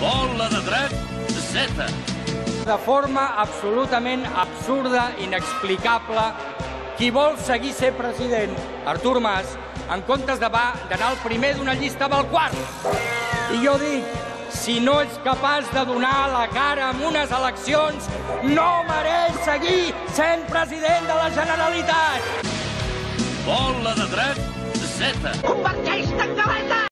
Bola de dret, Z. De forma absolutament absurda, inexplicable, qui vol seguir ser president, Artur Mas, en comptes d'anar al primer d'una llista va al quart. I jo dic, si no ets capaç de donar la cara en unes eleccions, no mereix seguir sent president de la Generalitat. Bola de dret, Z. Convergeix-te en galeta!